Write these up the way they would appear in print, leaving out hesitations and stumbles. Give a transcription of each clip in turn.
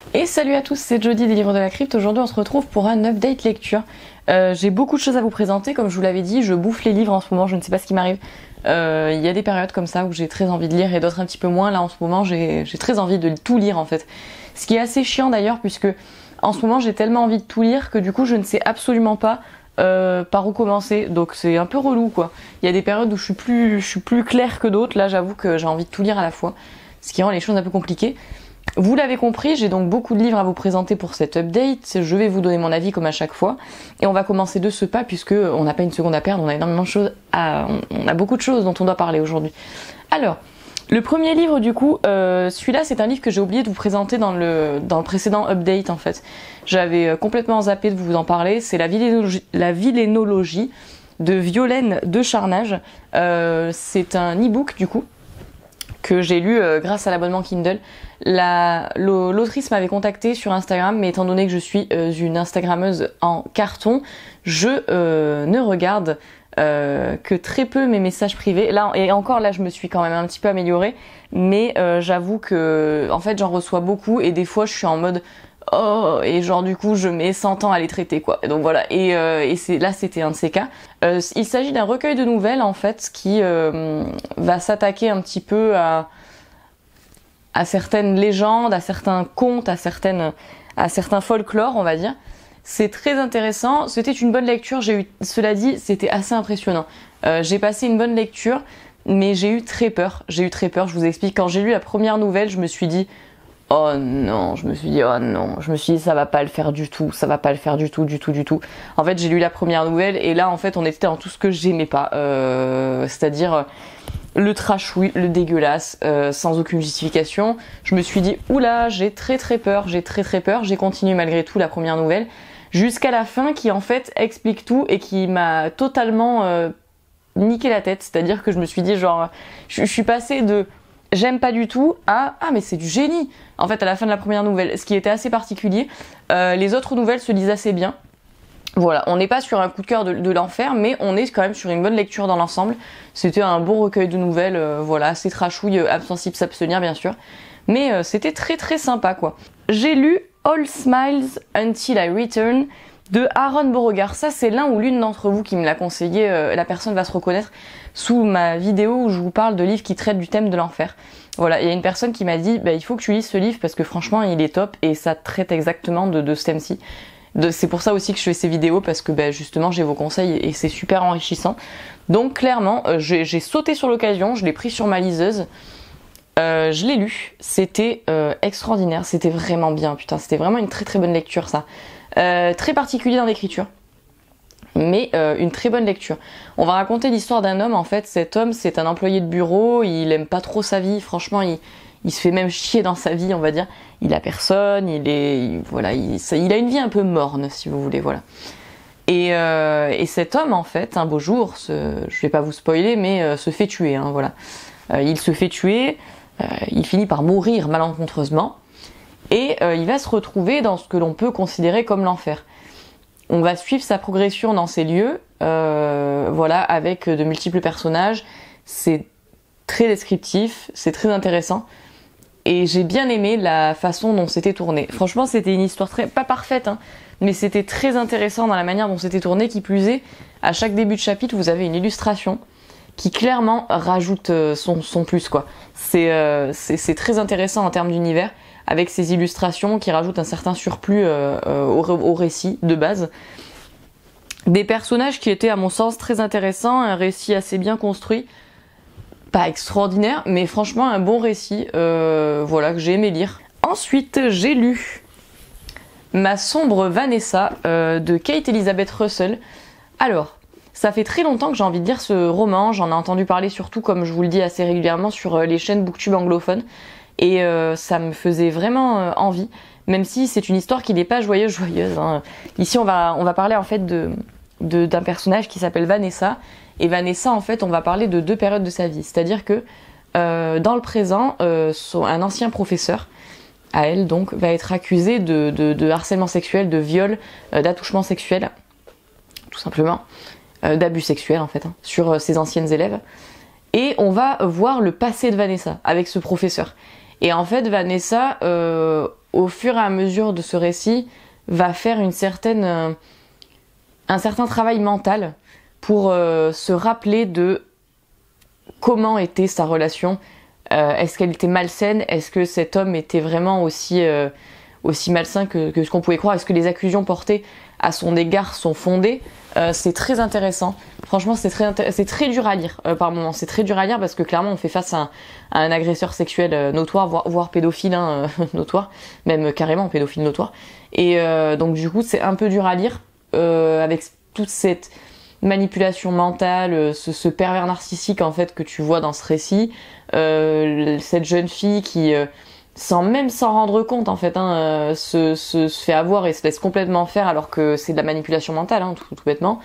Et salut à tous, c'est Jody des Livres de la Crypte. Aujourd'hui on se retrouve pour un update lecture. J'ai beaucoup de choses à vous présenter, comme je vous l'avais dit, je bouffe les livres en ce moment, je ne sais pas ce qui m'arrive. Il y a des périodes comme ça où j'ai très envie de lire et d'autres un petit peu moins. Là en ce moment j'ai très envie de tout lire en fait. Ce qui est assez chiant d'ailleurs puisque en ce moment j'ai tellement envie de tout lire que du coup je ne sais absolument pas par où commencer. Donc c'est un peu relou quoi. Il y a des périodes où je suis plus claire que d'autres. Là j'avoue que j'ai envie de tout lire à la fois. Ce qui rend les choses un peu compliquées. Vous l'avez compris, j'ai donc beaucoup de livres à vous présenter pour cet update. Je vais vous donner mon avis comme à chaque fois. Et on va commencer de ce pas puisque on n'a pas une seconde à perdre, on a énormément de choses on a beaucoup de choses dont on doit parler aujourd'hui. Alors, le premier livre du coup, celui-là c'est un livre que j'ai oublié de vous présenter dans le précédent update en fait. J'avais complètement zappé de vous en parler. C'est la Villénologie de Violaine de Charnage. C'est un e-book du coup que j'ai lu grâce à l'abonnement Kindle. L'autrice m'avait contacté sur Instagram, mais étant donné que je suis une Instagrammeuse en carton, je ne regarde que très peu mes messages privés. Là, et encore là, je me suis quand même un petit peu améliorée, mais j'avoue que en fait, j'en reçois beaucoup et des fois, je suis en mode oh, et genre du coup je mets 100 ans à les traiter quoi. Et donc voilà, et là c'était un de ces cas. Il s'agit d'un recueil de nouvelles en fait qui va s'attaquer un petit peu à certaines légendes, à certains contes, à certains folklores on va dire. C'est très intéressant, c'était une bonne lecture, cela dit c'était assez impressionnant. J'ai passé une bonne lecture mais j'ai eu très peur, je vous explique. Quand j'ai lu la première nouvelle je me suis dit oh non, je me suis dit ça va pas le faire du tout, du tout. En fait j'ai lu la première nouvelle et là en fait on était dans tout ce que j'aimais pas, c'est-à-dire le trashouille, le dégueulasse, sans aucune justification. Je me suis dit oula, j'ai très peur, j'ai continué malgré tout la première nouvelle, jusqu'à la fin qui en fait explique tout et qui m'a totalement niqué la tête, c'est-à-dire que je me suis dit genre, je suis passée de j'aime pas du tout ah mais c'est du génie en fait à la fin de la première nouvelle, ce qui était assez particulier. Les autres nouvelles se lisent assez bien, voilà, on n'est pas sur un coup de cœur de l'enfer mais on est quand même sur une bonne lecture dans l'ensemble. C'était un beau recueil de nouvelles, voilà, assez trashouille, absensible s'abstenir bien sûr, mais c'était très sympa quoi. J'ai lu All Smiles Until I Return de Aaron Beauregard. Ça c'est l'un ou l'une d'entre vous qui me l'a conseillé, la personne va se reconnaître sous ma vidéo où je vous parle de livres qui traitent du thème de l'enfer. Voilà, il y a une personne qui m'a dit il faut que tu lises ce livre parce que franchement il est top et ça traite exactement de ce thème-ci. C'est pour ça aussi que je fais ces vidéos parce que justement j'ai vos conseils et c'est super enrichissant. Donc clairement j'ai sauté sur l'occasion, je l'ai pris sur ma liseuse. Je l'ai lu, c'était extraordinaire, c'était vraiment bien, putain, c'était vraiment une très bonne lecture ça. Très particulier dans l'écriture, mais une très bonne lecture. On va raconter l'histoire d'un homme, en fait, cet homme c'est un employé de bureau, il aime pas trop sa vie, franchement il se fait même chier dans sa vie on va dire, il a personne, il a une vie un peu morne si vous voulez, voilà. Et cet homme en fait, un beau jour, je vais pas vous spoiler mais se fait tuer, hein, voilà. Il se fait tuer, il finit par mourir malencontreusement. Et il va se retrouver dans ce que l'on peut considérer comme l'enfer. On va suivre sa progression dans ces lieux, voilà, avec de multiples personnages. C'est très descriptif, c'est très intéressant. Et j'ai bien aimé la façon dont c'était tourné. Franchement, c'était une histoire pas parfaite, hein, mais c'était très intéressant dans la manière dont c'était tourné. Qui plus est, à chaque début de chapitre, vous avez une illustration qui clairement rajoute son plus, quoi. C'est très intéressant en termes d'univers, avec ces illustrations qui rajoutent un certain surplus au récit de base. Des personnages qui étaient à mon sens très intéressants, un récit assez bien construit, pas extraordinaire, mais franchement un bon récit, voilà, que j'ai aimé lire. Ensuite j'ai lu Ma sombre Vanessa de Kate Elizabeth Russell. Alors, ça fait très longtemps que j'ai envie de lire ce roman, j'en ai entendu parler surtout, comme je vous le dis assez régulièrement, sur les chaînes Booktube anglophones. Et ça me faisait vraiment envie, même si c'est une histoire qui n'est pas joyeuse, hein. Ici on va parler en fait d'un personnage qui s'appelle Vanessa. Et Vanessa en fait on va parler de deux périodes de sa vie. C'est-à-dire que dans le présent, un ancien professeur, à elle donc, va être accusé de harcèlement sexuel, de viol, d'attouchement sexuel, tout simplement, d'abus sexuels en fait, hein, sur ses anciennes élèves. Et on va voir le passé de Vanessa avec ce professeur. Et en fait, Vanessa, au fur et à mesure de ce récit, va faire un certain travail mental pour se rappeler de comment était sa relation. Est-ce qu'elle était malsaine? Est-ce que cet homme était vraiment aussi malsain que ce qu'on pouvait croire? Est-ce que les accusations portées à son égard sont fondées? C'est très intéressant. Franchement, c'est très dur à lire par moments. C'est très dur à lire parce que clairement, on fait face à un agresseur sexuel notoire, voire pédophile notoire, même carrément pédophile notoire. Et donc du coup, c'est un peu dur à lire avec toute cette manipulation mentale, ce pervers narcissique en fait que tu vois dans ce récit, cette jeune fille qui sans même s'en rendre compte en fait se fait avoir et se laisse complètement faire alors que c'est de la manipulation mentale tout bêtement.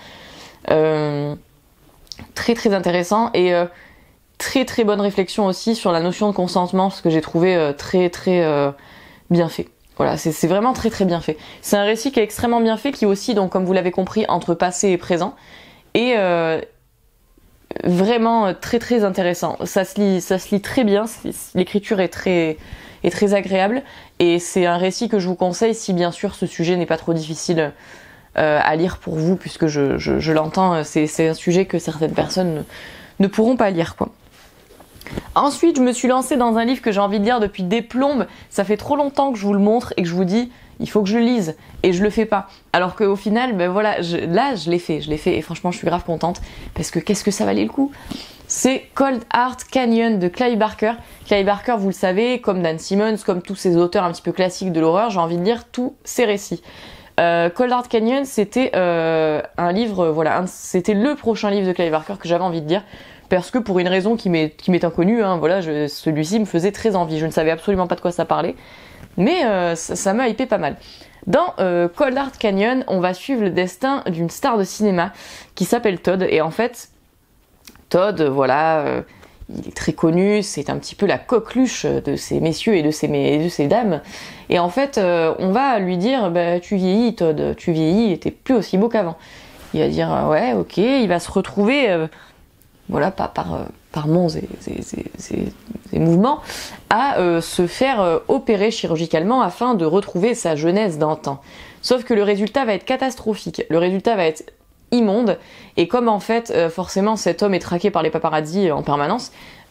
Très très intéressant et très très bonne réflexion aussi sur la notion de consentement, ce que j'ai trouvé très très bien fait. Voilà, c'est vraiment très très bien fait. C'est un récit qui est extrêmement bien fait, qui est aussi, donc comme vous l'avez compris, entre passé et présent, et vraiment très très intéressant. Ça se lit très bien, l'écriture est très agréable, et c'est un récit que je vous conseille si bien sûr ce sujet n'est pas trop difficile à lire pour vous, puisque je l'entends, c'est un sujet que certaines personnes ne pourront pas lire, quoi. Ensuite, je me suis lancée dans un livre que j'ai envie de lire depuis des plombes. Ça fait trop longtemps que je vous le montre et que je vous dis il faut que je le lise et je le fais pas. Alors qu'au final, ben voilà, là je l'ai fait et franchement je suis grave contente parce que qu'est-ce que ça valait le coup. C'est Cold Heart Canyon de Clive Barker. Clive Barker, vous le savez, comme Dan Simmons, comme tous ces auteurs un petit peu classiques de l'horreur, j'ai envie de lire tous ces récits. Cold Heart Canyon, c'était un livre, voilà, c'était le prochain livre de Clive Barker que j'avais envie de lire. Parce que pour une raison qui m'est inconnue, voilà, celui-ci me faisait très envie. Je ne savais absolument pas de quoi ça parlait, mais ça m'a hypé pas mal. Dans Cold Heart Canyon, on va suivre le destin d'une star de cinéma qui s'appelle Todd. Et en fait, Todd, voilà, il est très connu, c'est un petit peu la coqueluche de ces messieurs et de ces dames. Et en fait, on va lui dire, bah, tu vieillis Todd, tu vieillis et t'es plus aussi beau qu'avant. Il va dire, ouais, ok, il va se retrouver... voilà, par mon ces mouvements, à se faire opérer chirurgicalement afin de retrouver sa jeunesse d'antan. Sauf que le résultat va être catastrophique, le résultat va être immonde, et comme en fait, forcément, cet homme est traqué par les paparazzis en permanence,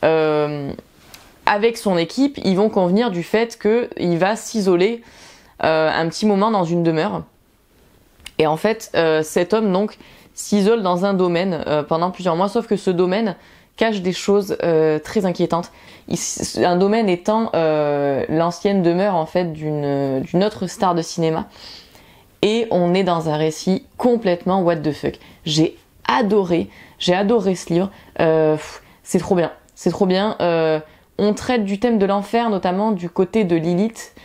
avec son équipe, ils vont convenir du fait qu'il va s'isoler un petit moment dans une demeure. Et en fait, cet homme, donc, s'isole dans un domaine pendant plusieurs mois, sauf que ce domaine cache des choses très inquiétantes. Un domaine étant l'ancienne demeure en fait d'une autre star de cinéma, et on est dans un récit complètement what the fuck. J'ai adoré ce livre. C'est trop bien. On traite du thème de l'enfer, notamment du côté de Lilith.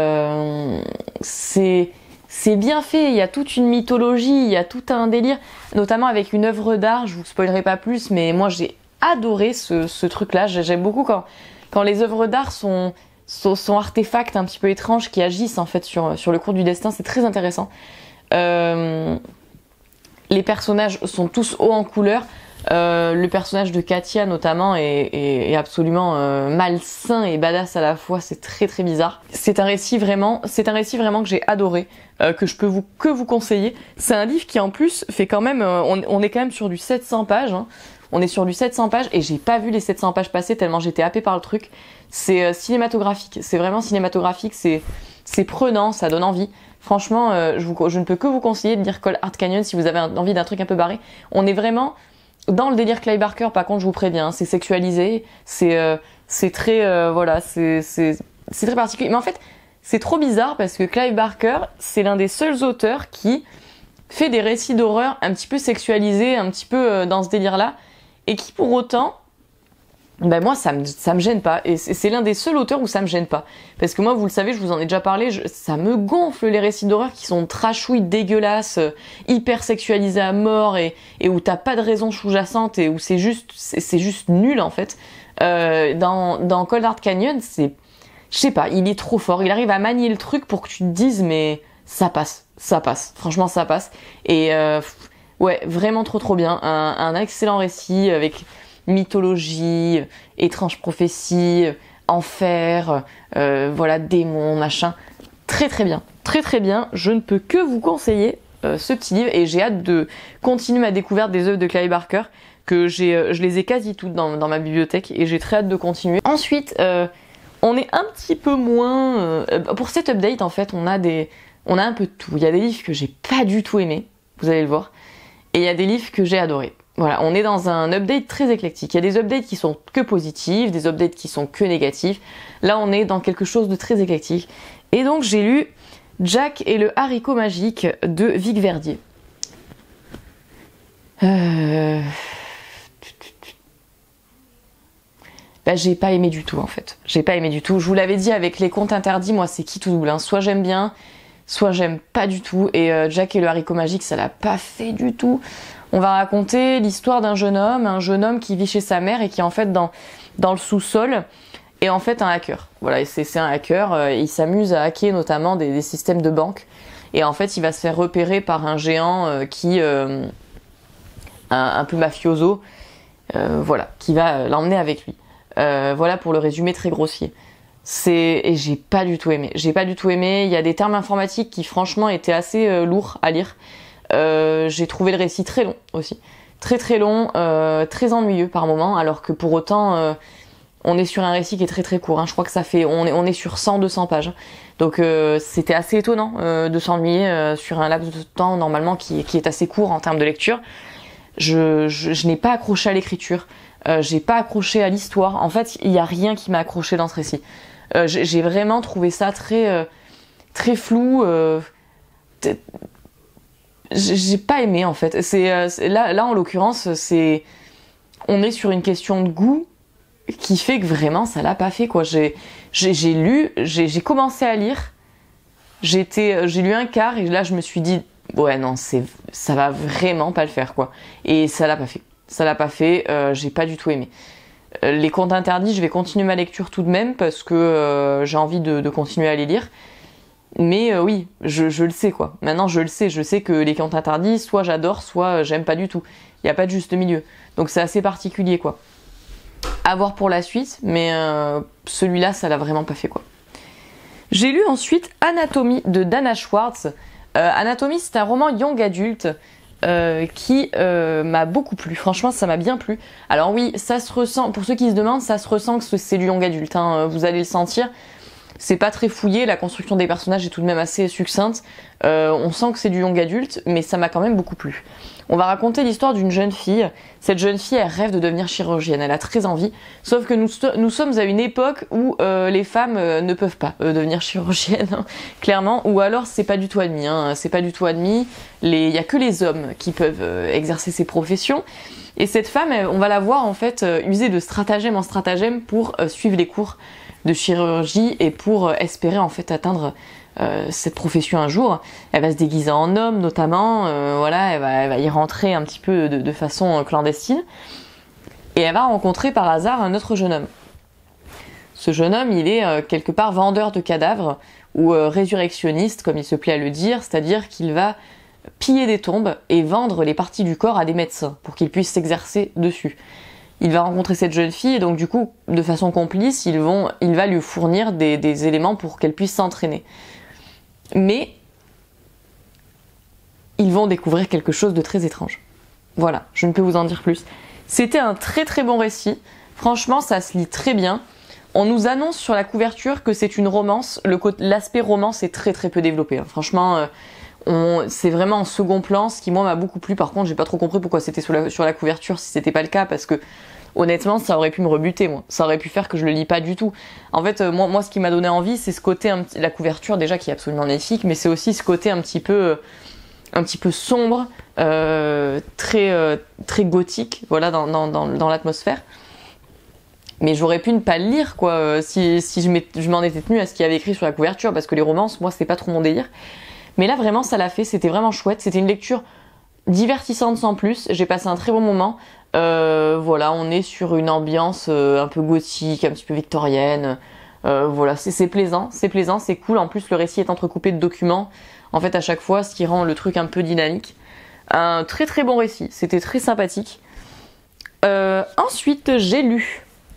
C'est bien fait, il y a toute une mythologie, il y a tout un délire, notamment avec une œuvre d'art, je vous spoilerai pas plus, mais moi j'ai adoré ce truc-là. J'aime beaucoup quand les œuvres d'art sont artefacts un petit peu étranges qui agissent en fait sur le cours du destin, c'est très intéressant. Les personnages sont tous hauts en couleur. Le personnage de Katia notamment est absolument malsain et badass à la fois, c'est très très bizarre. C'est un récit vraiment que j'ai adoré, que je peux vous conseiller. C'est un livre qui en plus fait quand même, on est quand même sur du 700 pages, hein. On est sur du 700 pages et j'ai pas vu les 700 pages passer tellement j'étais happée par le truc. C'est cinématographique, c'est vraiment cinématographique, c'est prenant, ça donne envie. Franchement, je ne peux que vous conseiller de lire Cold Heart Canyon si vous avez envie d'un truc un peu barré. On est vraiment dans le délire Clive Barker, par contre, je vous préviens, hein, c'est sexualisé, c'est très, voilà, c'est très particulier. Mais en fait, c'est trop bizarre parce que Clive Barker, c'est l'un des seuls auteurs qui fait des récits d'horreur un petit peu sexualisés, un petit peu dans ce délire-là, et qui pour autant, ben moi ça me gêne pas, et c'est l'un des seuls auteurs où ça me gêne pas, parce que moi vous le savez, je vous en ai déjà parlé, ça me gonfle les récits d'horreur qui sont trashouilles, dégueulasses, hyper sexualisés à mort, et où t'as pas de raison sous-jacente, et où c'est juste nul en fait. Dans Cold Heart Canyon, je sais pas, il est trop fort, il arrive à manier le truc pour que tu te dises mais ça passe, franchement ça passe, et ouais, vraiment trop bien, un excellent récit avec mythologie, étrange prophétie, enfer, voilà, démons, machin. très très bien. Très très bien. Je ne peux que vous conseiller ce petit livre et j'ai hâte de continuer ma découverte des œuvres de Clive Barker que je les ai quasi toutes dans ma bibliothèque et j'ai très hâte de continuer. Ensuite, on est un petit peu moins... pour cette update, en fait, on a un peu de tout. Il y a des livres que j'ai pas du tout aimés, vous allez le voir, et il y a des livres que j'ai adorés. Voilà, on est dans un update très éclectique. Il y a des updates qui sont que positifs, des updates qui sont que négatifs. Là, on est dans quelque chose de très éclectique. Et donc, j'ai lu Jack et le haricot magique de Vic Verdier. Bah, j'ai pas aimé du tout, en fait. J'ai pas aimé du tout. Je vous l'avais dit, avec les contes interdits, moi, c'est qui tout double. Hein. Soit j'aime bien, soit j'aime pas du tout. Et Jack et le haricot magique, ça l'a pas fait du tout. On va raconter l'histoire d'un jeune homme qui vit chez sa mère et qui est en fait dans le sous-sol est en fait un hacker. Voilà, c'est un hacker, il s'amuse à hacker notamment des systèmes de banque et en fait il va se faire repérer par un géant un peu mafioso, voilà, qui va l'emmener avec lui. Voilà pour le résumé très grossier. Et j'ai pas du tout aimé. J'ai pas du tout aimé. Il y a des termes informatiques qui franchement étaient assez lourds à lire. J'ai trouvé le récit très long aussi. Très très long, très ennuyeux par moments, alors que pour autant on est sur un récit qui est très très court. Hein. Je crois que on est sur 100-200 pages. Donc c'était assez étonnant de s'ennuyer sur un laps de temps normalement qui est assez court en termes de lecture. Je n'ai pas accroché à l'écriture, j'ai pas accroché à l'histoire. En fait, il y a rien qui m'a accroché dans ce récit. J'ai vraiment trouvé ça très très flou. J'ai pas aimé en fait. Là en l'occurrence, on est sur une question de goût qui fait que vraiment ça l'a pas fait quoi. J'ai commencé à lire, j'ai lu un quart et là je me suis dit ouais non ça va vraiment pas le faire quoi. Et ça l'a pas fait. Ça l'a pas fait. J'ai pas du tout aimé. Les contes interdits, je vais continuer ma lecture tout de même parce que j'ai envie de continuer à les lire. Mais oui, je le sais quoi. Maintenant je le sais, je sais que les contes interdits, soit j'adore, soit j'aime pas du tout. Il n'y a pas de juste milieu. Donc c'est assez particulier quoi. À voir pour la suite, mais celui-là, ça l'a vraiment pas fait quoi. J'ai lu ensuite Anatomie de Dana Schwartz. Anatomie, c'est un roman young adulte qui m'a beaucoup plu. Franchement, ça m'a bien plu. Alors oui, ça se ressent, pour ceux qui se demandent, ça se ressent que c'est du young adulte. Hein, vous allez le sentir. C'est pas très fouillé, la construction des personnages est tout de même assez succincte. On sent que c'est du young adulte, mais ça m'a quand même beaucoup plu. On va raconter l'histoire d'une jeune fille. Cette jeune fille, elle rêve de devenir chirurgienne, elle a très envie. Sauf que nous sommes à une époque où les femmes ne peuvent pas devenir chirurgiennes, hein, clairement. Ou alors c'est pas du tout admis. Hein, c'est pas du tout admis. Il y a que les hommes qui peuvent exercer ces professions. Et cette femme, on va la voir en fait user de stratagème en stratagème pour suivre les cours de chirurgie et pour espérer en fait atteindre cette profession un jour. Elle va se déguiser en homme notamment, voilà, elle va y rentrer un petit peu de façon clandestine et elle va rencontrer par hasard un autre jeune homme. Ce jeune homme, il est quelque part vendeur de cadavres ou résurrectionniste comme il se plaît à le dire, c'est-à-dire qu'il va piller des tombes et vendre les parties du corps à des médecins pour qu'ils puissent s'exercer dessus. Il va rencontrer cette jeune fille et donc du coup, de façon complice, il va lui fournir des éléments pour qu'elle puisse s'entraîner. Mais ils vont découvrir quelque chose de très étrange. Voilà, je ne peux vous en dire plus. C'était un très très bon récit. Franchement, ça se lit très bien. On nous annonce sur la couverture que c'est une romance. L'aspect romance est très très peu développé. Hein. Franchement, c'est vraiment en second plan, ce qui moi m'a beaucoup plu. Par contre, j'ai pas trop compris pourquoi c'était sur la couverture si c'était pas le cas, parce que honnêtement, ça aurait pu me rebuter, moi. Ça aurait pu faire que je le lis pas du tout. En fait, moi, ce qui m'a donné envie, c'est ce côté, la couverture déjà qui est absolument magnifique, mais c'est aussi ce côté un petit peu sombre, très gothique, voilà, dans l'atmosphère. Mais j'aurais pu ne pas le lire, quoi, si je m'en étais tenue à ce qu'il y avait écrit sur la couverture, parce que les romances, moi, c'est pas trop mon délire. Mais là, vraiment, ça l'a fait. C'était vraiment chouette. C'était une lecture divertissante sans plus. J'ai passé un très bon moment. Voilà, on est sur une ambiance un peu gothique, un petit peu victorienne. Voilà, c'est plaisant, c'est cool. En plus, le récit est entrecoupé de documents. En fait, à chaque fois, ce qui rend le truc un peu dynamique. Un très très bon récit. C'était très sympathique. Ensuite, j'ai lu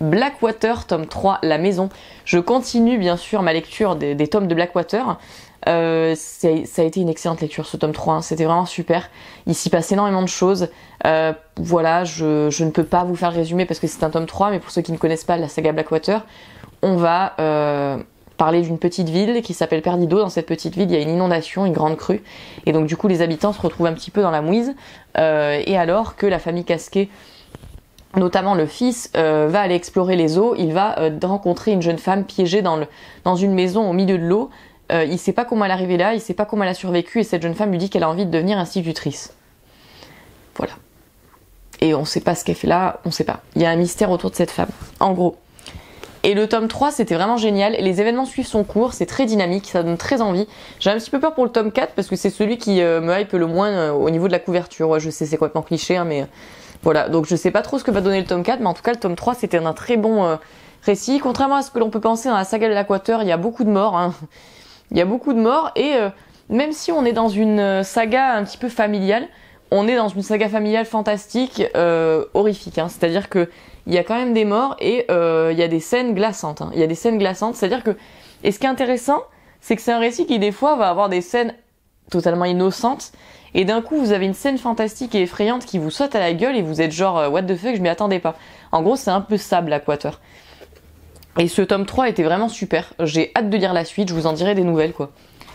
Blackwater, tome 3, La Maison. Je continue bien sûr ma lecture des tomes de Blackwater. Ça a été une excellente lecture ce tome 3, hein. C'était vraiment super. Il s'y passe énormément de choses. Voilà, je ne peux pas vous faire le résumé parce que c'est un tome 3, mais pour ceux qui ne connaissent pas la saga Blackwater, on va parler d'une petite ville qui s'appelle Perdido. Dans cette petite ville, il y a une inondation, une grande crue, et donc du coup les habitants se retrouvent un petit peu dans la mouise, et alors que la famille Casquet, notamment le fils, va aller explorer les eaux, il va rencontrer une jeune femme piégée dans une maison au milieu de l'eau. Il sait pas comment elle est arrivée là, il sait pas comment elle a survécu, et cette jeune femme lui dit qu'elle a envie de devenir institutrice. Voilà. Et on sait pas ce qu'elle fait là, on sait pas. Il y a un mystère autour de cette femme, en gros. Et le tome 3, c'était vraiment génial. Les événements suivent son cours, c'est très dynamique, ça donne très envie. J'ai un petit peu peur pour le tome 4 parce que c'est celui qui me hype le moins au niveau de la couverture. Ouais, je sais, c'est complètement cliché, hein, mais voilà. Donc je sais pas trop ce que va donner le tome 4, mais en tout cas, le tome 3, c'était un très bon récit. Contrairement à ce que l'on peut penser dans la saga de l'Aquateur, il y a beaucoup de morts, hein. Il y a beaucoup de morts, et même si on est dans une saga un petit peu familiale, on est dans une saga familiale fantastique, horrifique, hein. C'est-à-dire que il y a quand même des morts, et il y a des scènes glaçantes, hein. Il y a des scènes glaçantes, c'est-à-dire que... Et ce qui est intéressant, c'est que c'est un récit qui des fois va avoir des scènes totalement innocentes, et d'un coup vous avez une scène fantastique et effrayante qui vous saute à la gueule, et vous êtes genre what the fuck, je m'y attendais pas. En gros, c'est un peu ça Blackwater. Et ce tome 3 était vraiment super, j'ai hâte de lire la suite, je vous en dirai des nouvelles quoi.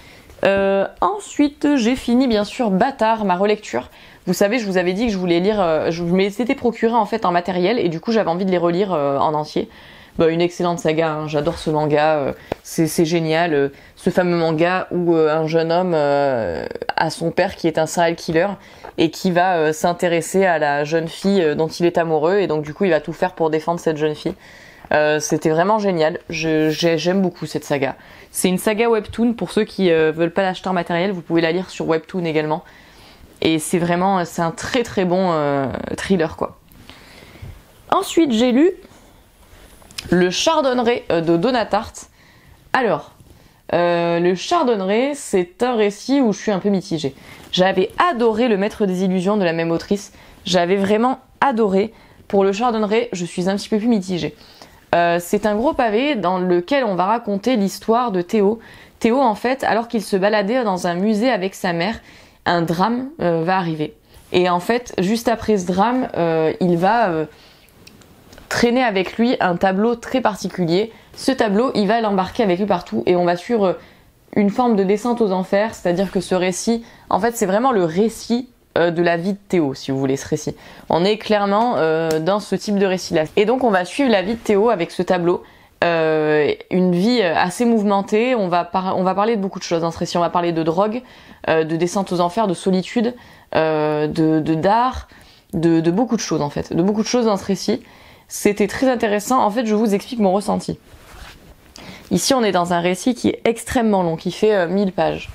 Ensuite, j'ai fini bien sûr Bâtard, ma relecture. Vous savez, je vous avais dit que je voulais lire, je me les étais procurés en fait en matériel, et du coup j'avais envie de les relire en entier. Bah, une excellente saga, hein. J'adore ce manga, c'est génial. Ce fameux manga où un jeune homme a son père qui est un serial killer et qui va s'intéresser à la jeune fille dont il est amoureux, et donc du coup il va tout faire pour défendre cette jeune fille. C'était vraiment génial, j'aime beaucoup cette saga. C'est une saga webtoon, pour ceux qui veulent pas l'acheter en matériel, vous pouvez la lire sur webtoon également. Et c'est un très très bon thriller quoi. Ensuite j'ai lu Le Chardonneret de Donna Tartt. Alors, Le Chardonneret, c'est un récit où je suis un peu mitigée. J'avais adoré Le Maître des Illusions de la même autrice, j'avais vraiment adoré. Pour Le Chardonneret, je suis un petit peu plus mitigée. C'est un gros pavé dans lequel on va raconter l'histoire de Théo. Théo, en fait, alors qu'il se baladait dans un musée avec sa mère, un drame va arriver. Et en fait, juste après ce drame, il va traîner avec lui un tableau très particulier. Ce tableau, il va l'embarquer avec lui partout, et on va suivre une forme de descente aux enfers, c'est-à-dire que ce récit, en fait, c'est vraiment le récit de la vie de Théo, si vous voulez, ce récit. On est clairement dans ce type de récit-là. Et donc on va suivre la vie de Théo avec ce tableau. Une vie assez mouvementée. On va parler de beaucoup de choses dans ce récit. On va parler de drogue, de descente aux enfers, de solitude, d'art, de beaucoup de choses en fait. De beaucoup de choses dans ce récit. C'était très intéressant. En fait, je vous explique mon ressenti. Ici, on est dans un récit qui est extrêmement long, qui fait 1000 pages.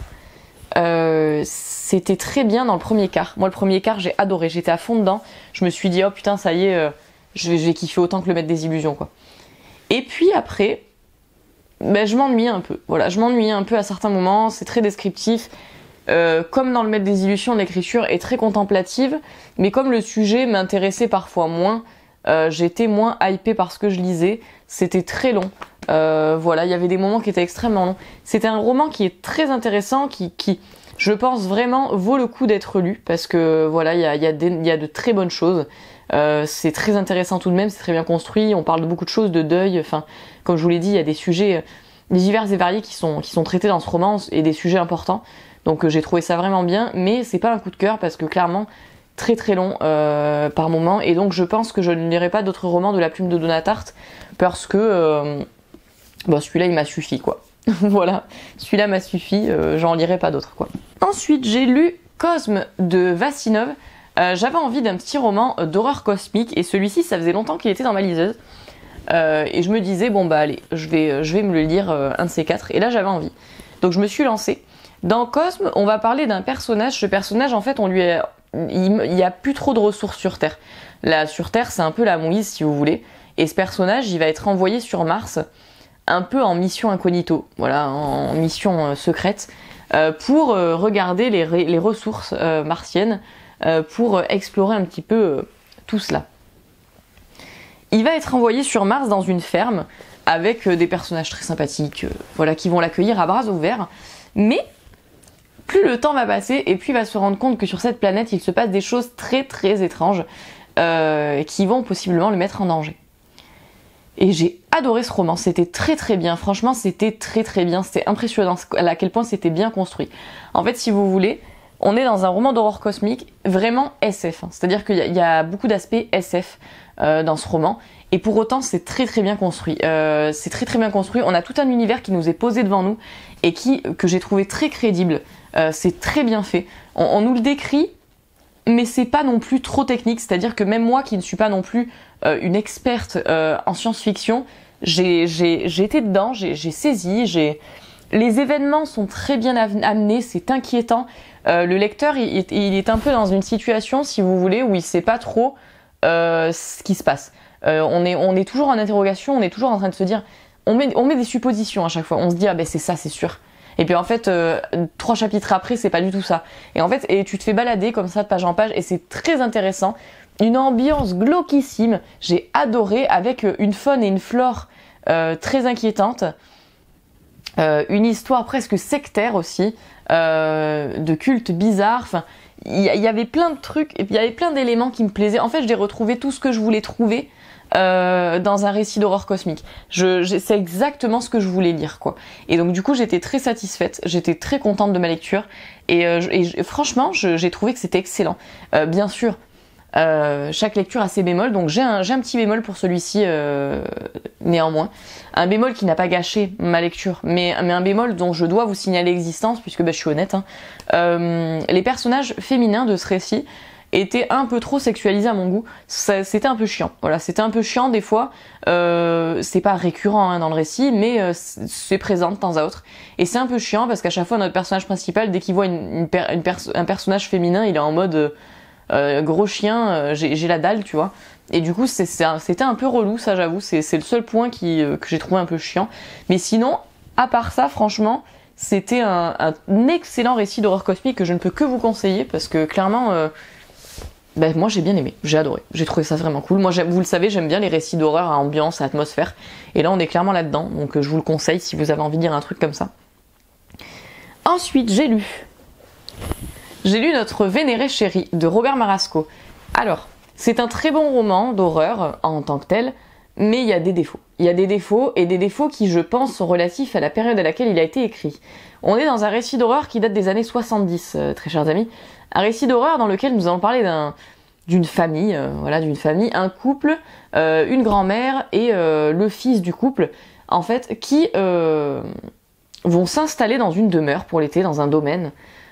C'était très bien dans le premier quart. Moi, le premier quart, j'ai adoré. J'étais à fond dedans. Je me suis dit, oh putain, ça y est, je vais kiffer autant que Le Maître des Illusions, quoi. Et puis après, ben, je m'ennuie un peu. Voilà, je m'ennuie un peu à certains moments. C'est très descriptif. Comme dans Le Maître des Illusions, l'écriture est très contemplative. Mais comme le sujet m'intéressait parfois moins, j'étais moins hypée par ce que je lisais. C'était très long. Voilà, il y avait des moments qui étaient extrêmement longs. C'était un roman qui est très intéressant, qui je pense vraiment vaut le coup d'être lu, parce que voilà, il y a de très bonnes choses. C'est très intéressant tout de même, c'est très bien construit. On parle de beaucoup de choses, de deuil. Enfin, comme je vous l'ai dit, il y a des sujets divers et variés qui sont traités dans ce roman, et des sujets importants. Donc j'ai trouvé ça vraiment bien, mais c'est pas un coup de cœur parce que clairement très très long par moment, et donc je pense que je ne lirai pas d'autres romans de la plume de Donna Tartt parce que bon, celui-là il m'a suffi quoi. Voilà, celui-là m'a suffi, j'en lirai pas d'autres quoi. Ensuite j'ai lu Cosme de Vassinov. J'avais envie d'un petit roman d'horreur cosmique, et celui-ci ça faisait longtemps qu'il était dans ma liseuse, et je me disais bon bah allez, je vais me le lire un de ces quatre, et là j'avais envie, donc je me suis lancée. Dans Cosme, on va parler d'un personnage. Ce personnage, en fait, il y a plus trop de ressources sur Terre. Là, sur Terre, c'est un peu la mouise, si vous voulez. Et ce personnage, il va être envoyé sur Mars, un peu en mission incognito, voilà, en mission secrète, pour regarder les ressources martiennes, pour explorer un petit peu tout cela. Il va être envoyé sur Mars dans une ferme avec des personnages très sympathiques, voilà, qui vont l'accueillir à bras ouverts. Mais plus le temps va passer et plus il va se rendre compte que sur cette planète, il se passe des choses très très étranges qui vont possiblement le mettre en danger. Et j'ai adoré ce roman, c'était très très bien, franchement c'était très très bien, c'était impressionnant à quel point c'était bien construit. En fait, si vous voulez, on est dans un roman d'horreur cosmique vraiment SF, hein. C'est-à-dire qu'il y a beaucoup d'aspects SF dans ce roman, et pour autant c'est très très bien construit. C'est très très bien construit, on a tout un univers qui nous est posé devant nous, et que j'ai trouvé très crédible, c'est très bien fait. On nous le décrit, mais c'est pas non plus trop technique, c'est-à-dire que même moi qui ne suis pas non plus une experte en science-fiction, j'ai été dedans, j'ai saisi, les événements sont très bien amenés, c'est inquiétant. Le lecteur, il est un peu dans une situation, si vous voulez, où il sait pas trop ce qui se passe. On est toujours en interrogation, on est toujours en train de se dire, on met des suppositions à chaque fois, on se dit ah ben c'est ça, c'est sûr. Et puis en fait, 3 chapitres après, c'est pas du tout ça. Et en fait, tu te fais balader comme ça de page en page, et c'est très intéressant. Une ambiance glauquissime, j'ai adoré, avec une faune et une flore très inquiétantes. Une histoire presque sectaire aussi, de culte bizarre. Enfin, il y avait plein de trucs, et puis il y avait plein d'éléments qui me plaisaient. En fait, j'ai retrouvé tout ce que je voulais trouver dans un récit d'horreur cosmique. C'est exactement ce que je voulais lire, quoi. Et donc du coup, j'étais très satisfaite, j'étais très contente de ma lecture, et franchement, j'ai trouvé que c'était excellent. Bien sûr, chaque lecture a ses bémols, donc j'ai un petit bémol pour celui-ci néanmoins. Un bémol qui n'a pas gâché ma lecture, mais un bémol dont je dois vous signaler l'existence, puisque je suis honnête, hein. Les personnages féminins de ce récit étaient un peu trop sexualisés à mon goût. C'était un peu chiant. Voilà, c'était un peu chiant des fois. C'est pas récurrent hein, dans le récit, mais c'est présent de temps à autre. Et c'est un peu chiant parce qu'à chaque fois notre personnage principal, dès qu'il voit un personnage féminin, il est en mode gros chien, j'ai la dalle, tu vois. Et du coup, c'était un peu relou, ça j'avoue. C'est le seul point que j'ai trouvé un peu chiant. Mais sinon, à part ça, franchement, c'était un excellent récit d'horreur cosmique que je ne peux que vous conseiller parce que clairement, moi j'ai bien aimé, j'ai adoré. J'ai trouvé ça vraiment cool. Moi, vous le savez, j'aime bien les récits d'horreur à ambiance, à atmosphère. Et là, on est clairement là-dedans. Donc, je vous le conseille si vous avez envie de lire un truc comme ça. Ensuite, j'ai lu Notre Vénéré Chéri de Robert Marasco. Alors, c'est un très bon roman d'horreur en tant que tel, mais il y a des défauts. Il y a des défauts, et des défauts qui, je pense, sont relatifs à la période à laquelle il a été écrit. On est dans un récit d'horreur qui date des années 70, très chers amis. Un récit d'horreur dans lequel nous allons parler d'une famille, un couple, une grand-mère et le fils du couple, en fait, qui vont s'installer dans une demeure pour l'été, dans un domaine.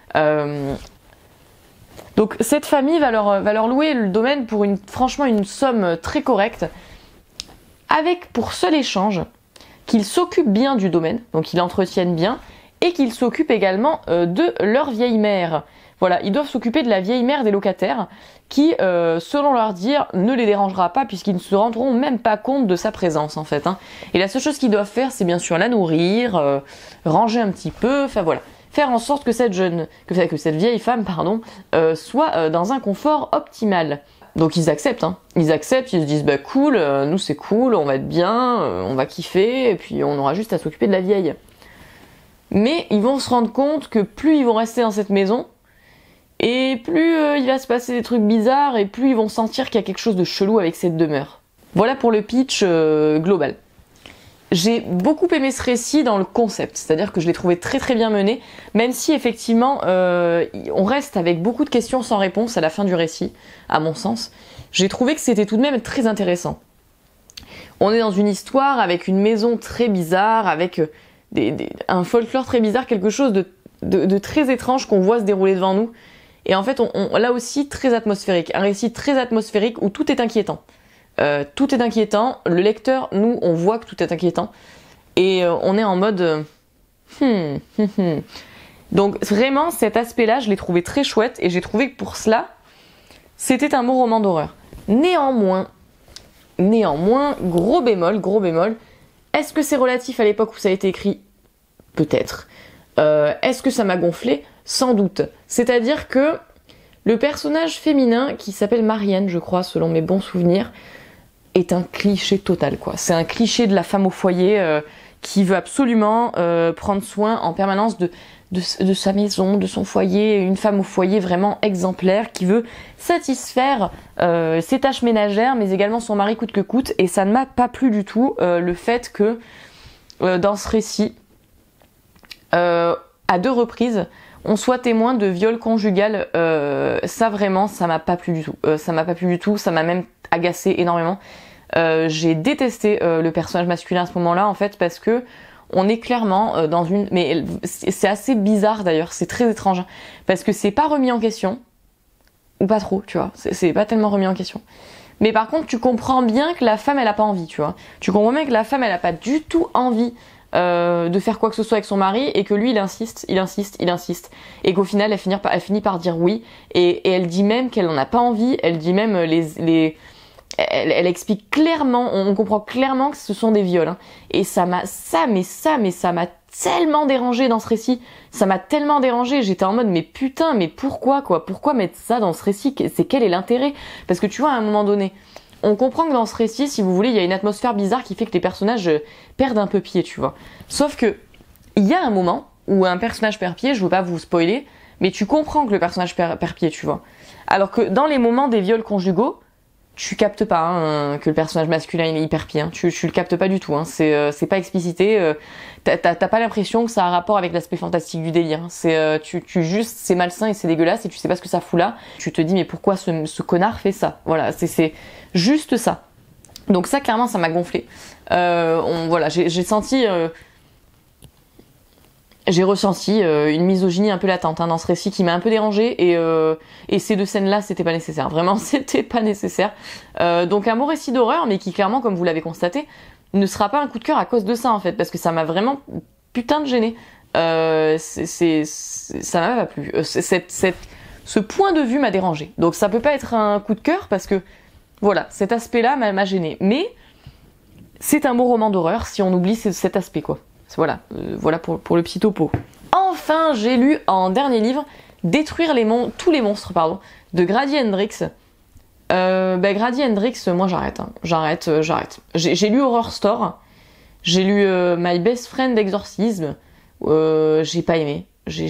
Donc cette famille va leur louer le domaine pour franchement une somme très correcte, avec pour seul échange qu'ils s'occupent bien du domaine, donc qu'ils l'entretiennent bien, et qu'ils s'occupent également de leur vieille mère. Voilà, ils doivent s'occuper de la vieille mère des locataires, qui, selon leur dire, ne les dérangera pas, puisqu'ils ne se rendront même pas compte de sa présence, en fait. Hein. Et la seule chose qu'ils doivent faire, c'est bien sûr la nourrir, ranger un petit peu, enfin voilà. Faire en sorte que cette vieille femme, soit dans un confort optimal. Donc ils acceptent, hein. Ils acceptent, ils se disent cool, nous c'est cool, on va être bien, on va kiffer, et puis on aura juste à s'occuper de la vieille. Mais ils vont se rendre compte que plus ils vont rester dans cette maison, et plus il va se passer des trucs bizarres, et plus ils vont sentir qu'il y a quelque chose de chelou avec cette demeure. Voilà pour le pitch global. J'ai beaucoup aimé ce récit dans le concept, c'est-à-dire que je l'ai trouvé très très bien mené, même si effectivement on reste avec beaucoup de questions sans réponse à la fin du récit, à mon sens. J'ai trouvé que c'était tout de même très intéressant. On est dans une histoire avec une maison très bizarre, avec un folklore très bizarre, quelque chose de très étrange qu'on voit se dérouler devant nous. Et en fait, là aussi, très atmosphérique. Un récit très atmosphérique où tout est inquiétant. Tout est inquiétant, le lecteur, nous, on voit que tout est inquiétant, et on est en mode Donc vraiment, cet aspect-là, je l'ai trouvé très chouette, et j'ai trouvé que pour cela, c'était un bon roman d'horreur. Néanmoins, gros bémol, est-ce que c'est relatif à l'époque où ça a été écrit? Peut-être. Est-ce que ça m'a gonflé? Sans doute. C'est-à-dire que le personnage féminin, qui s'appelle Marianne, je crois, selon mes bons souvenirs, est un cliché total, quoi. C'est un cliché de la femme au foyer qui veut absolument prendre soin en permanence de sa maison, de son foyer, une femme au foyer vraiment exemplaire qui veut satisfaire ses tâches ménagères mais également son mari coûte que coûte, et ça ne m'a pas plu du tout le fait que dans ce récit à 2 reprises on soit témoin de viol conjugal. Ça vraiment ça m'a pas plu du tout, ça m'a même agacé énormément. J'ai détesté le personnage masculin à ce moment-là en fait, parce que on est clairement dans une... Mais c'est assez bizarre d'ailleurs, c'est très étrange, parce que c'est pas remis en question, ou pas trop, tu vois, c'est pas tellement remis en question. Mais par contre, tu comprends bien que la femme, elle a pas envie, tu vois. Tu comprends bien que la femme, elle a pas du tout envie de faire quoi que ce soit avec son mari, et que lui, il insiste, et qu'au final, elle finit par dire oui, et elle dit même qu'elle en a pas envie, elle dit même elle explique clairement, on comprend clairement que ce sont des viols, hein. Et ça m'a tellement dérangé dans ce récit. Ça m'a tellement dérangé. J'étais en mode, mais putain, mais pourquoi, quoi? Pourquoi mettre ça dans ce récit? Quel est l'intérêt? Parce que tu vois, à un moment donné, on comprend que dans ce récit, si vous voulez, il y a une atmosphère bizarre qui fait que les personnages perdent un peu pied, tu vois. Sauf que, il y a un moment où un personnage perd pied, je veux pas vous spoiler, mais tu comprends que le personnage perd pied, tu vois. Alors que dans les moments des viols conjugaux, tu captes pas que le personnage masculin il est hyper pied, hein. Tu le captes pas du tout, hein. C'est pas explicité, t'as pas l'impression que ça a un rapport avec l'aspect fantastique du délire, hein. Juste c'est malsain et c'est dégueulasse et tu sais pas ce que ça fout là, tu te dis mais pourquoi ce connard fait ça, voilà, c'est juste ça. Donc ça clairement ça m'a gonflé. Voilà, j'ai senti j'ai ressenti une misogynie un peu latente, hein, dans ce récit qui m'a un peu dérangée, et ces 2 scènes-là, c'était pas nécessaire. Vraiment, c'était pas nécessaire. Donc un bon récit d'horreur, mais qui clairement, comme vous l'avez constaté, ne sera pas un coup de cœur à cause de ça, en fait, parce que ça m'a vraiment putain de gêné. Ça m'a pas plu. Ce point de vue m'a dérangé. Donc ça peut pas être un coup de cœur, parce que, voilà, cet aspect-là m'a gêné. Mais c'est un bon roman d'horreur si on oublie cet aspect, quoi. Voilà, voilà pour le petit topo. Enfin, j'ai lu en dernier livre Détruire tous les monstres, pardon, de Grady Hendrix. Grady Hendrix, moi j'arrête, hein. J'arrête. J'ai lu Horror Store, j'ai lu My Best Friend d'Exorcisme, j'ai pas aimé.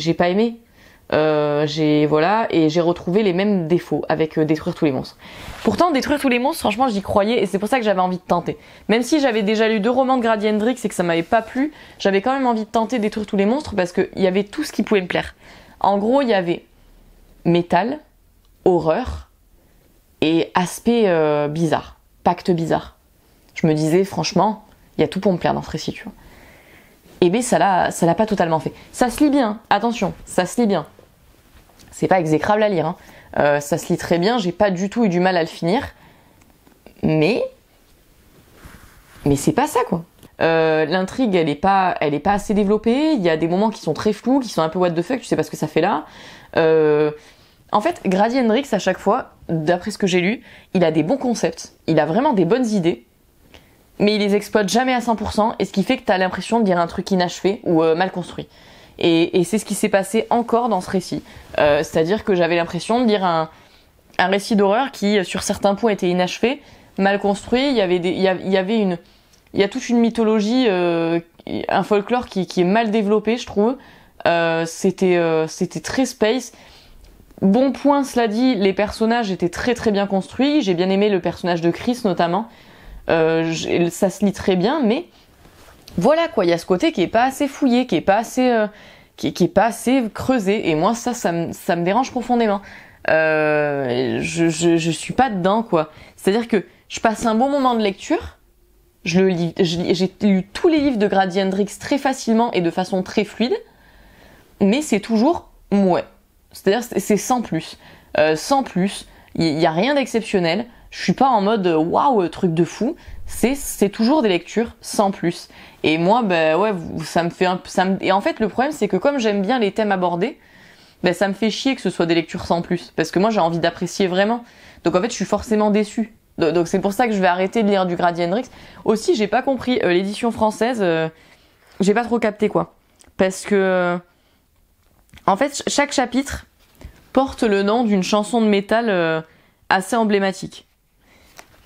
Voilà, et j'ai retrouvé les mêmes défauts avec Détruire tous les monstres. Pourtant, Détruire tous les monstres, franchement, j'y croyais, et c'est pour ça que j'avais envie de tenter. Même si j'avais déjà lu 2 romans de Grady Hendrix et que ça m'avait pas plu, j'avais quand même envie de tenter Détruire tous les monstres parce qu'il y avait tout ce qui pouvait me plaire. En gros, il y avait métal, horreur et aspect bizarre, pacte bizarre. Je me disais, franchement, il y a tout pour me plaire dans ce récit, tu vois. Et bien, ça l'a pas totalement fait. Ça se lit bien, attention, ça se lit bien. C'est pas exécrable à lire, hein. Ça se lit très bien, j'ai pas du tout eu du mal à le finir. Mais c'est pas ça, quoi. L'intrigue, elle est pas assez développée, il y a des moments qui sont très flous, qui sont un peu what the fuck, tu sais pas ce que ça fait là. En fait, Grady Hendrix, à chaque fois, d'après ce que j'ai lu, il a des bons concepts, il a vraiment des bonnes idées, mais il les exploite jamais à 100%, et ce qui fait que t'as l'impression de dire un truc inachevé ou mal construit. Et c'est ce qui s'est passé encore dans ce récit. C'est-à-dire que j'avais l'impression de lire un récit d'horreur qui, sur certains points, était inachevé, mal construit. Il y a toute une mythologie, un folklore qui est mal développé, je trouve. C'était très space. Bon point, cela dit, les personnages étaient très très bien construits. J'ai bien aimé le personnage de Chris notamment. Ça se lit très bien, mais voilà quoi, il y a ce côté qui est pas assez fouillé, qui est pas assez creusé, et moi ça me dérange profondément. Je suis pas dedans, quoi. C'est-à-dire que je passe un bon moment de lecture, j'ai lu tous les livres de Grady Hendrix très facilement et de façon très fluide, mais c'est toujours mouais. C'est-à-dire c'est sans plus. Sans plus, il y a rien d'exceptionnel. Je suis pas en mode waouh, truc de fou. C'est toujours des lectures sans plus. Et moi, ouais, ça me fait et en fait, le problème, c'est que comme j'aime bien les thèmes abordés, ça me fait chier que ce soit des lectures sans plus. Parce que moi, j'ai envie d'apprécier vraiment. Donc en fait, je suis forcément déçue. Donc c'est pour ça que je vais arrêter de lire du Grady Hendrix. Aussi, j'ai pas compris l'édition française. J'ai pas trop capté, quoi. Parce que en fait, chaque chapitre porte le nom d'une chanson de métal assez emblématique.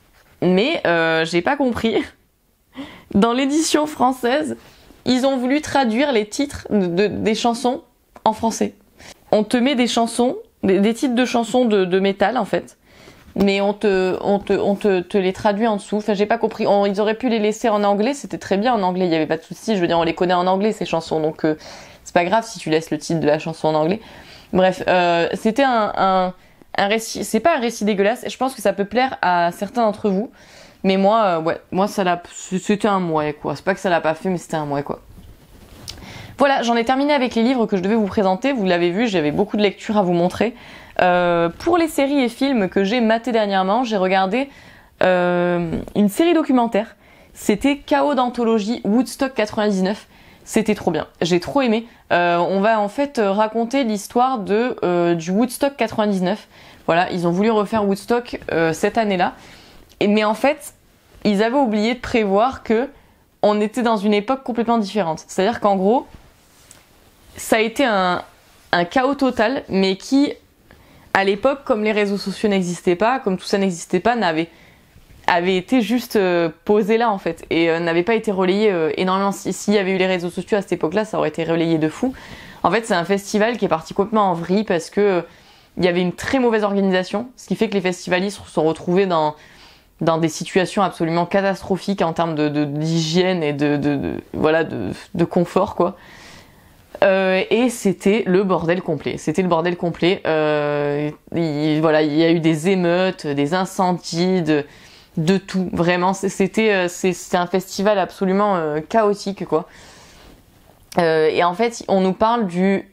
mais j'ai pas compris. Dans l'édition française, ils ont voulu traduire les titres des chansons en français. On te met des chansons, des titres de chansons de métal en fait, mais on te les traduit en dessous. Enfin, j'ai pas compris. Ils auraient pu les laisser en anglais, c'était très bien en anglais, il y avait pas de souci. Je veux dire, on les connaît en anglais ces chansons, donc c'est pas grave si tu laisses le titre de la chanson en anglais. Bref, c'était un récit. C'est pas un récit dégueulasse. Je pense que ça peut plaire à certains d'entre vous, mais moi, ouais, moi c'était un mouais quoi. C'est pas que ça l'a pas fait, mais c'était un mouais quoi. Voilà, j'en ai terminé avec les livres que je devais vous présenter. Vous l'avez vu, j'avais beaucoup de lectures à vous montrer. Pour les séries et films que j'ai matés dernièrement, j'ai regardé une série documentaire. C'était Chaos d'anthologie Woodstock 99. C'était trop bien, j'ai trop aimé. On va en fait raconter l'histoire du Woodstock 99. Voilà, ils ont voulu refaire Woodstock cette année-là. Mais en fait, ils avaient oublié de prévoir que on était dans une époque complètement différente. C'est-à-dire qu'en gros, ça a été un chaos total, mais qui, à l'époque, comme les réseaux sociaux n'existaient pas, comme tout ça n'existait pas, avait été juste posé là en fait, et n'avait pas été relayé énormément. S'il y avait eu les réseaux sociaux à cette époque-là, ça aurait été relayé de fou. En fait, c'est un festival qui est parti complètement en vrille parce que il y avait une très mauvaise organisation, ce qui fait que les festivalistes se sont retrouvés dans des situations absolument catastrophiques en termes d'hygiène et de confort quoi. Et c'était le bordel complet. C'était le bordel complet. Il y a eu des émeutes, des incendies, de tout. Vraiment, c'était un festival absolument chaotique quoi. Et en fait, on nous parle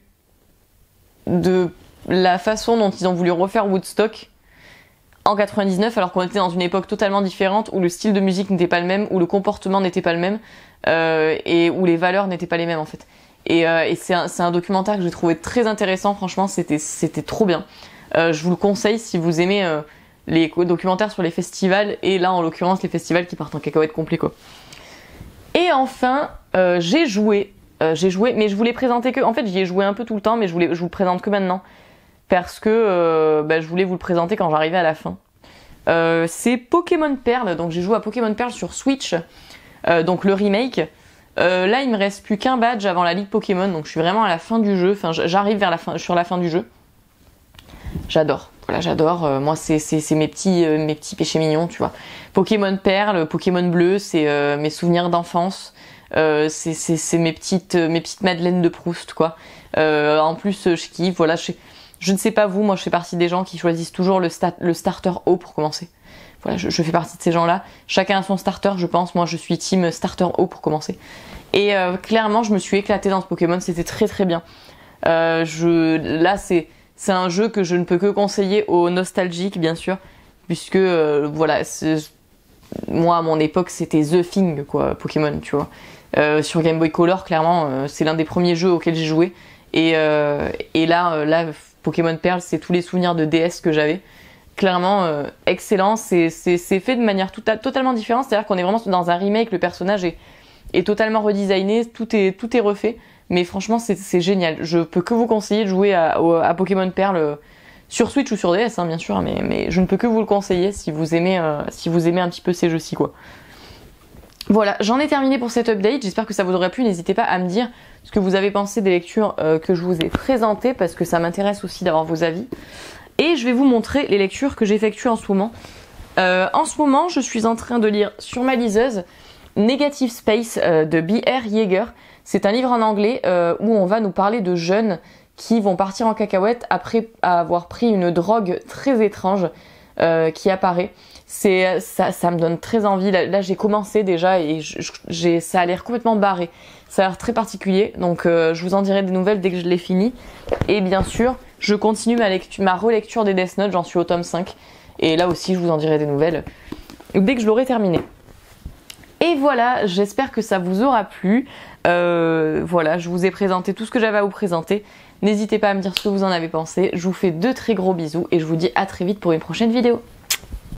de la façon dont ils ont voulu refaire Woodstock en 99, alors qu'on était dans une époque totalement différente, où le style de musique n'était pas le même, où le comportement n'était pas le même, et où les valeurs n'étaient pas les mêmes en fait. Et c'est un documentaire que j'ai trouvé très intéressant, franchement c'était trop bien. Je vous le conseille si vous aimez les documentaires sur les festivals, et là en l'occurrence les festivals qui partent en cacahuète complet quoi. Et enfin j'ai joué, mais je voulais présenter que, en fait j'y ai joué un peu tout le temps, mais je vous le présente que maintenant, parce que je voulais vous le présenter quand j'arrivais à la fin. C'est Pokémon Perle, donc j'ai joué à Pokémon Perle sur Switch, donc le remake. Là il me reste plus qu'un badge avant la Ligue Pokémon, donc je suis vraiment à la fin du jeu, enfin j'arrive sur la fin du jeu. J'adore, voilà j'adore, moi c'est mes petits péchés mignons, tu vois. Pokémon Perle, Pokémon Bleu, c'est mes souvenirs d'enfance, c'est mes petites Madeleines de Proust quoi. En plus je kiffe, voilà, je ne sais pas vous, moi je fais partie des gens qui choisissent toujours le starter haut pour commencer. Voilà, je fais partie de ces gens-là. Chacun a son starter, je pense. Moi, je suis team starter haut pour commencer. Et clairement, je me suis éclatée dans ce Pokémon. C'était très très bien. Là, c'est un jeu que je ne peux que conseiller aux nostalgiques, bien sûr, puisque voilà, moi à mon époque, c'était The Thing, quoi, Pokémon, tu vois. Sur Game Boy Color, clairement, c'est l'un des premiers jeux auxquels j'ai joué. Et là, Pokémon Perle, c'est tous les souvenirs de DS que j'avais. Clairement excellent, c'est fait de manière totalement différente, c'est-à-dire qu'on est vraiment dans un remake, le personnage est totalement redesigné, tout est refait, mais franchement c'est génial. Je peux que vous conseiller de jouer à Pokémon Perle sur Switch ou sur DS hein, bien sûr, mais je ne peux que vous le conseiller si vous aimez un petit peu ces jeux-ci quoi. Voilà, j'en ai terminé pour cette update, j'espère que ça vous aurait plu, n'hésitez pas à me dire ce que vous avez pensé des lectures que je vous ai présentées, parce que ça m'intéresse aussi d'avoir vos avis. Et je vais vous montrer les lectures que j'effectue en ce moment. En ce moment, je suis en train de lire sur ma liseuse Negative Space de B.R. Yeager. C'est un livre en anglais où on va nous parler de jeunes qui vont partir en cacahuète après avoir pris une drogue très étrange qui apparaît. Ça me donne très envie. Là j'ai commencé déjà et ça a l'air complètement barré. Ça a l'air très particulier, donc je vous en dirai des nouvelles dès que je l'ai fini. Et bien sûr, je continue ma relecture des Death Note, j'en suis au tome 5. Et là aussi, je vous en dirai des nouvelles dès que je l'aurai terminé. Et voilà, j'espère que ça vous aura plu. Voilà, je vous ai présenté tout ce que j'avais à vous présenter. N'hésitez pas à me dire ce que vous en avez pensé. Je vous fais de très gros bisous et je vous dis à très vite pour une prochaine vidéo.